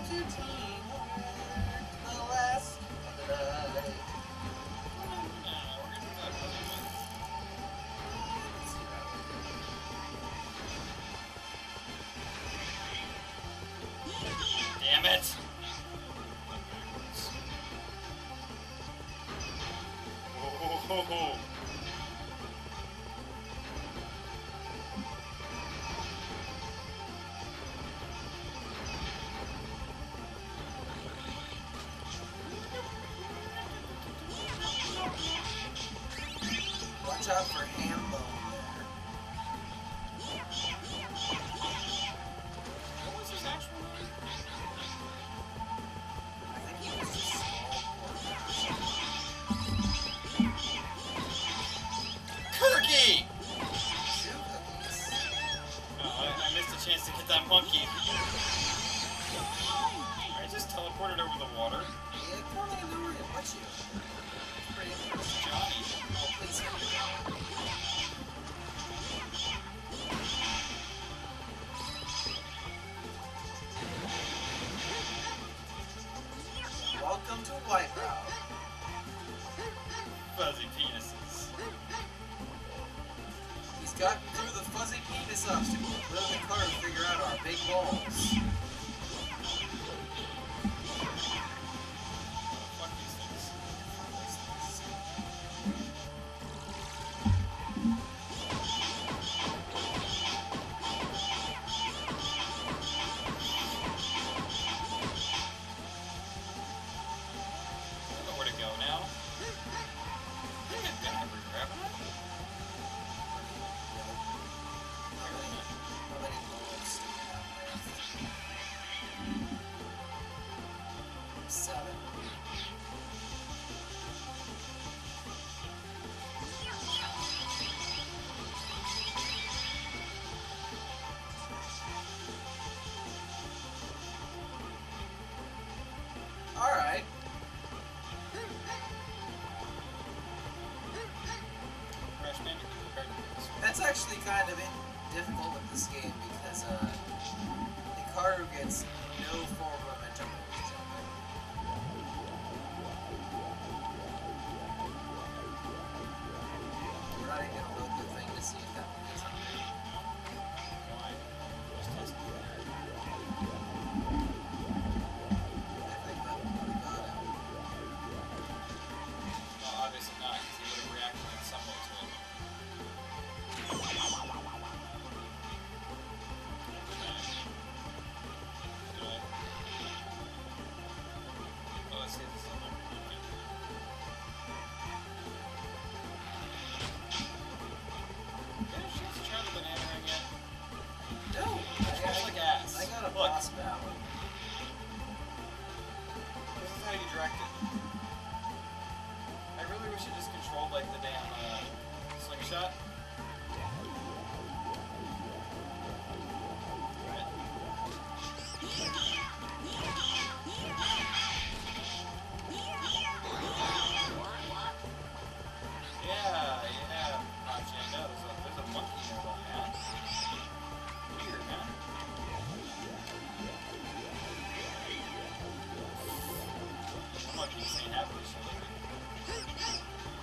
to teamwork. The last of the night. Damn it! Oh. Watch out for ham bone there. What was his actual name? I think he was just small. Kirky! Shoe cookies. Oh, I missed a chance to get that monkey. I just teleported over the water. Yeah, come on, I know where to watch you. It's pretty interesting. Johnny. Oh, please hit me. Welcome to Wipeout. Fuzzy penises. He's gotten through the fuzzy penis obstacle. Will the car figure out our big balls? Fuck these things. I don't know where to go now. I think I've been everywhere, haven't I? How many balls do we have left? 7. Alright. Crash Bandicoot. That's actually kind of difficult with this game because Hikaru gets no form of momentum when he's jumping. We're not even gonna load the thing to see if that one is hungry. Why? Just testing it. I think that one would have got him. Well, obviously not, because he would have reacted in some way to it. Oh, let's see if this is on my remote. Did she just try the banana ring yet? No! Smells like ass. I got a Look, boss battle. this is how you direct it. I really wish it just controlled like the damn slingshot. Yeah, Pachanga. There's a monkey nearby, man. Weird, man. Monkeys ain't happy, so they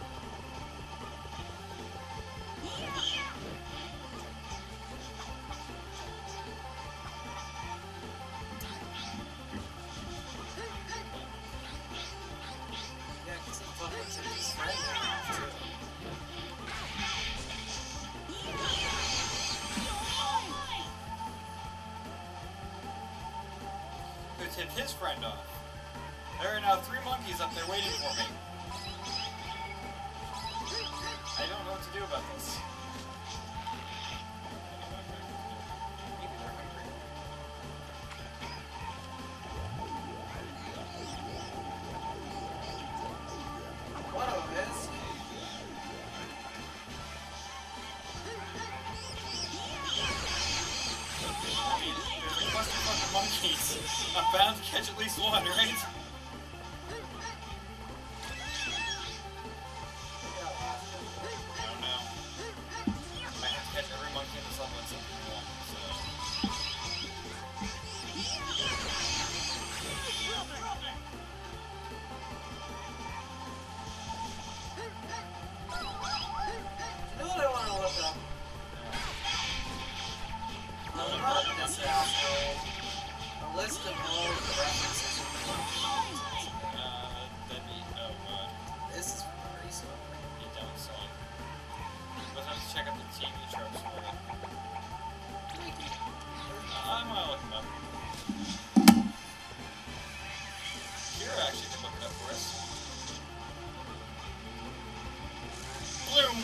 Yeah, because he fucking took his friend off, too. Who tipped his friend off? There are now 3 monkeys up there waiting for me. I don't know what to do about this. Maybe they're hungry. One of them is. I mean, there's a clusterfuck of monkeys. I'm bound to catch at least one, right? I don't know. I have to catch every monkey in this level except for one, so... about this asshole. A list of all the references in the that'd be, This is from a recent one. you don't say. Let's have to check out the TV tropes for it. I'm gonna look them up. Kira actually can look it up for us. Bloom!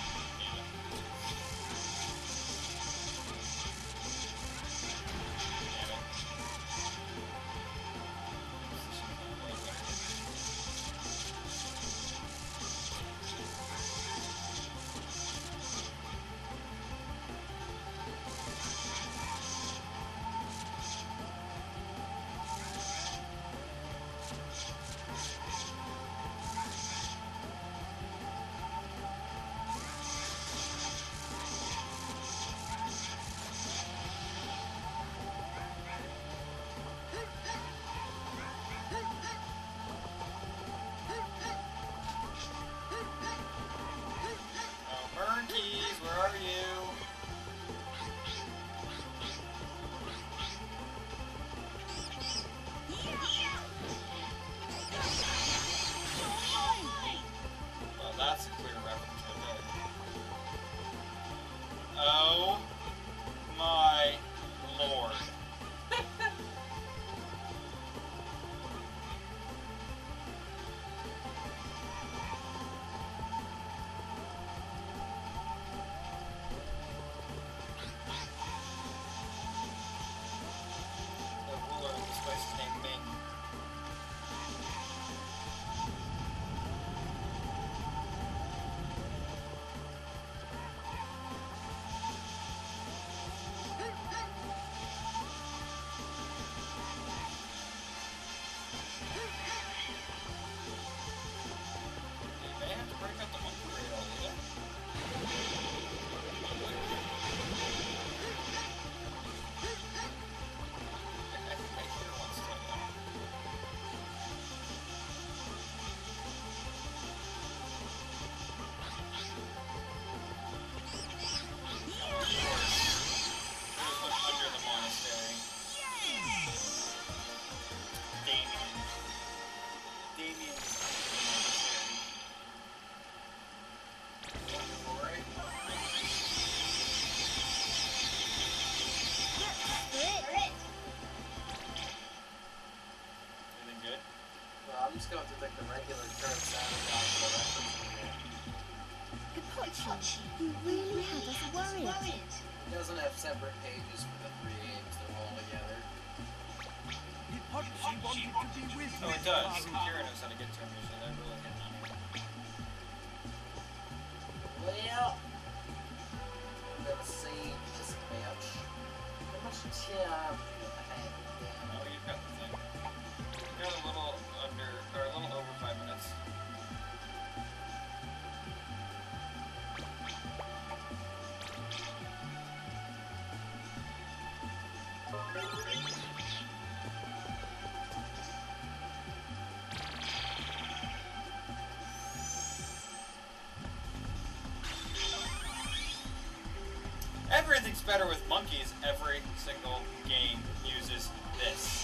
Where are you? Well, that's a clear reference right there. Oh my lord. I'm just going to take the regular turns out and down to the reference Hippochi, you really had us worried. It doesn't have separate pages for the three games, they're all together. Hippochi wanted to be with Oh, it does. Kira knows how to get to him usually. They're really hitting on him. Well, I'm gonna save this match. How much time do I have? Oh, you've got the thing. You've got a little under, or a little over 5 minutes. Everything's better with monkeys. Every single game uses this.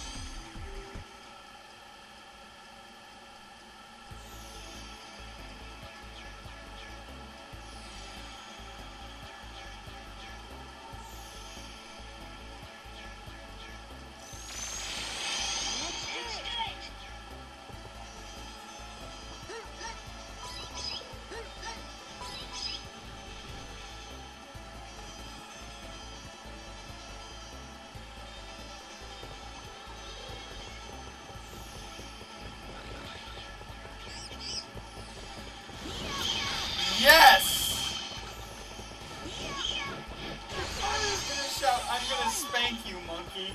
Yes! I was gonna shout, I'm gonna spank you, monkey.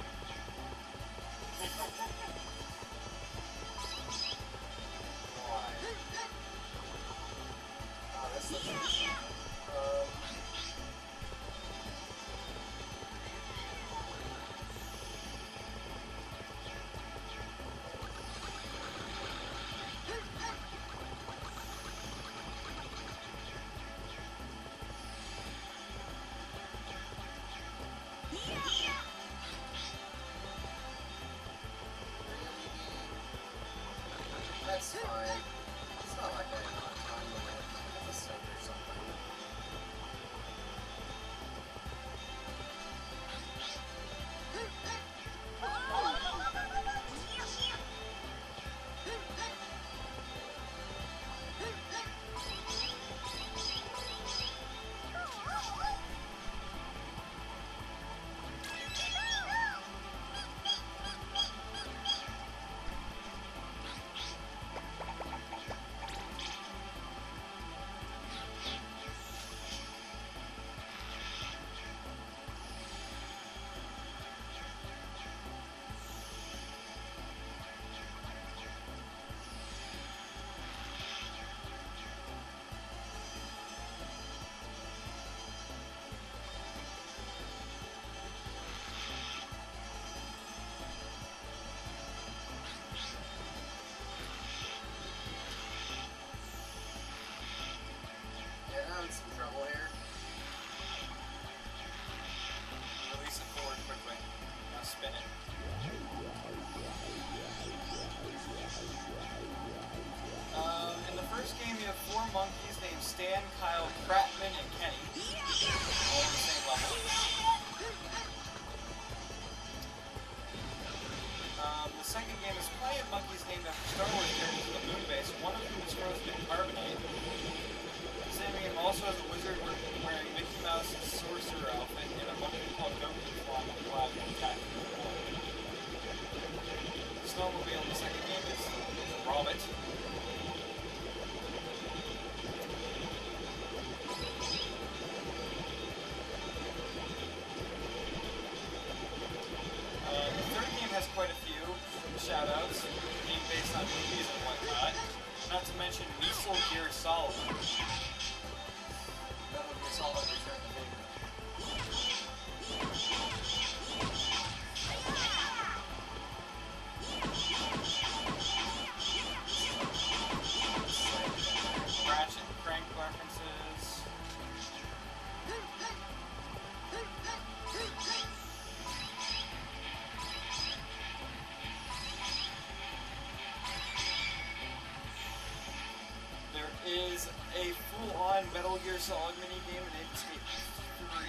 Why? Oh, that's the spin it. In the first game, you have 4 monkeys named Stan, Kyle, Prattman, and Kenny, all on the same level. The second game is plenty of monkeys named after Star Wars characters of the moon base, one of whom is frozen in carbonite. The same game also has a wizard wearing Mickey Mouse's sorcerer outfit and a monkey called Goku flying on the cloud and attacking the wall. The snowmobile in the second game is Robert. The third game has quite a few shoutouts, being based on movies and whatnot. Not to mention Metal Gear Solid. Metal Gear Solid Return to Vader. Ratchet and Crank references. There is a full-on Metal Gear Solid minigame in Ape Escape 3.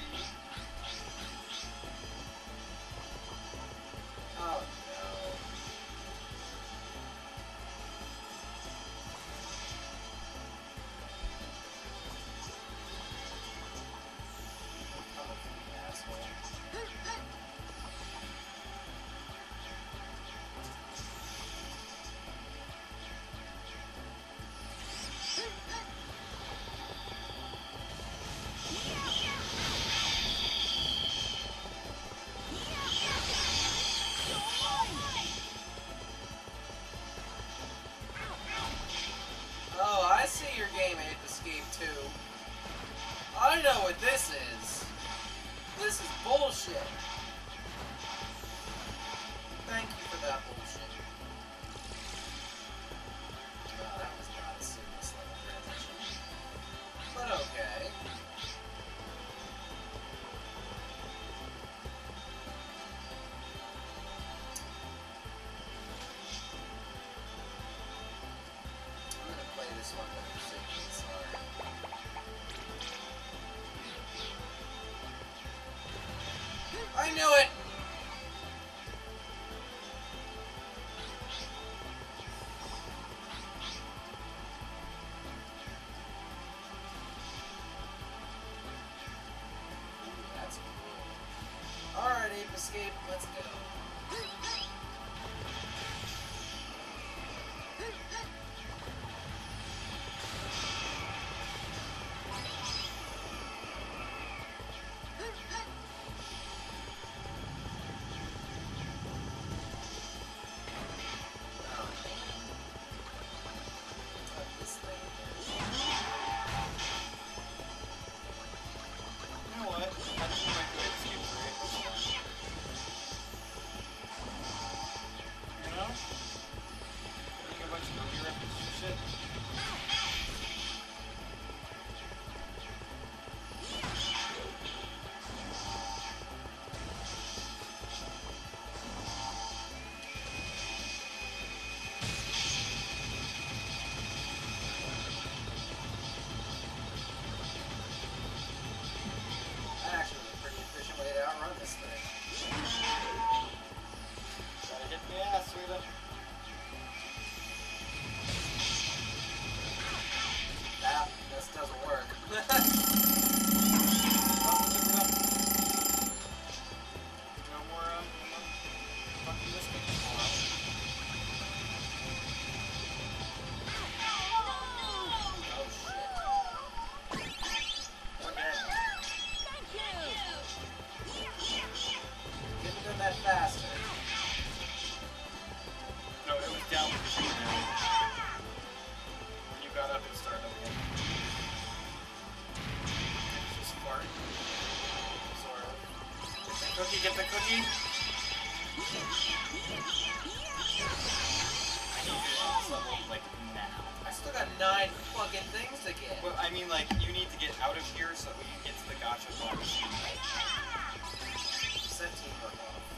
Oh no. I'm a fucking asshole. Oh, I see your game, Ape Escape 2. I know what this is. This is bullshit. Thank you for that bullshit. No, that was not a seamless level transition. But okay. I'm gonna play this one with the safety, sorry. I knew it! Ooh, that's cool. Alright, Ape Escape, let's go. This thing here. You know what? I think we might do Ape Escape 3 at this point. You know? Getting a bunch of movie references and shit. That actually was a pretty efficient way to outrun this thing. Gotta hit the ass, sweetie. That, this doesn't work. No more fucking this thing. Oh shit. Okay. Couldn't have done that faster. No, it was down because you were down. When you got up, it started up again. Just fart. Sort of. Get the cookie, get the cookie! I need you on this level, like, now. I still got 9 fucking things to get. Well, I mean, like, you need to get out of here so that we can get to the gotcha box. Set teamwork off.